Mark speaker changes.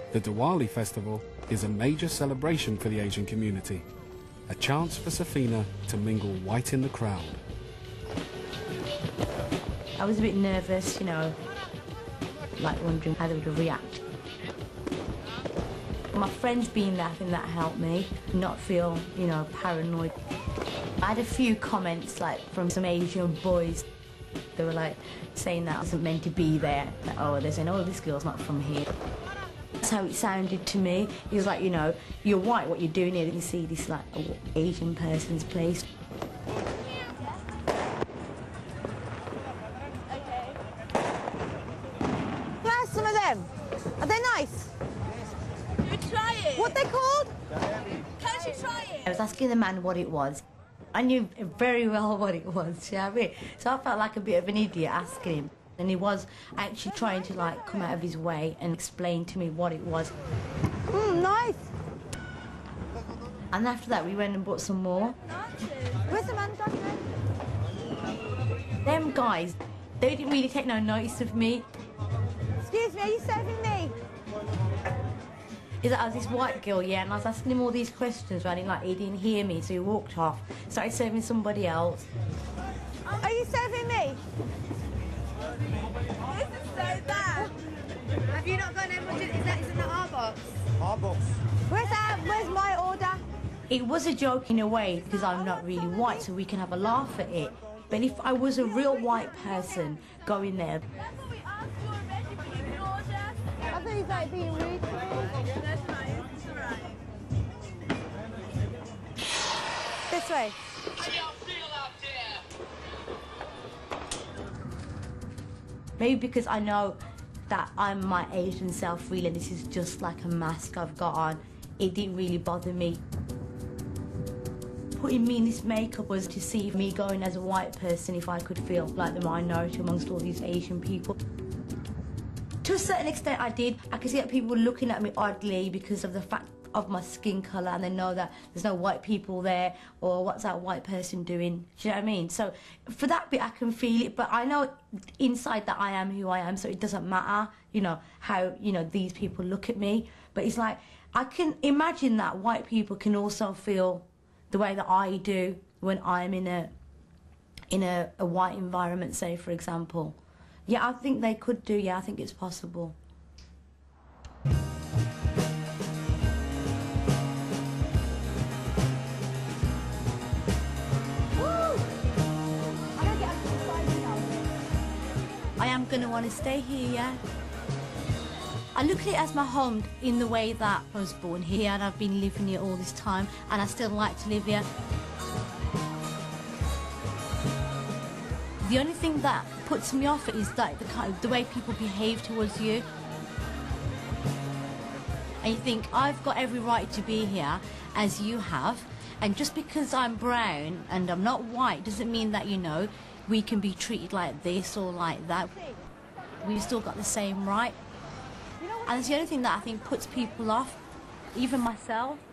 Speaker 1: The Diwali festival is a major celebration for the Asian community, a chance for Safina to mingle white in the crowd.
Speaker 2: I was a bit nervous, you know, like wondering how they would react. My friends being there, I think that helped me not feel, you know, paranoid. I had a few comments, like, from some Asian boys. They were, like, saying that I wasn't meant to be there. Like, oh, they're saying, oh, this girl's not from here. That's how it sounded to me. It was like, you know, you're white, what you're doing here, you see this, like, Asian person's place.
Speaker 3: Can I ask some of them? Are they nice?
Speaker 4: You try it.
Speaker 3: What they called?
Speaker 4: Can't you try it?
Speaker 2: I was asking the man what it was. I knew very well what it was, you know what I mean? So I felt like a bit of an idiot asking him. And he was actually trying to, like, come out of his way and explain to me what it was.
Speaker 3: Nice.
Speaker 2: And after that, we went and bought some more.
Speaker 3: Where's the man gone?
Speaker 2: Them guys, they didn't really take no notice of me.
Speaker 3: Excuse me, are you serving me?
Speaker 2: Is that I was this white girl, yeah, and I was asking him all these questions, right? And, like, he didn't hear me, so he walked off, started serving somebody else.
Speaker 3: Are you serving me?
Speaker 4: This is so bad.
Speaker 5: Have you not got no budget? Is in the R box?
Speaker 6: Our box.
Speaker 3: Where's that? Where's my order?
Speaker 2: It was a joke in a way, because I'm not really white, so we can have a laugh at it. But if I was a real white person going there...
Speaker 4: That's what we asked you already, but you ignored us.
Speaker 3: I thought he was like being rude to me.
Speaker 4: That's fine. It's all right.
Speaker 3: This way.
Speaker 2: Maybe because I know that I'm my Asian self really, and this is just like a mask I've got on, it didn't really bother me. Putting me in this makeup was to see me going as a white person if I could feel like the minority amongst all these Asian people. To a certain extent I did. I could see that people were looking at me oddly because of the fact of my skin colour, and they know that there's no white people there, or what's that white person doing, do you know what I mean? So for that bit I can feel it, but I know inside that I am who I am, so it doesn't matter, you know, how, you know, these people look at me. But it's like, I can imagine that white people can also feel the way that I do when I'm in a white environment, say, for example. Yeah, I think they could do, yeah, I think it's possible. I am going to want to stay here, yeah. I look at it as my home in the way that I was born here and I've been living here all this time, and I still like to live here. The only thing that puts me off is like the way people behave towards you. And you think, I've got every right to be here, as you have, and just because I'm brown and I'm not white doesn't mean that, you know, we can be treated like this or like that. We've still got the same right. And it's the only thing that I think puts people off, even myself.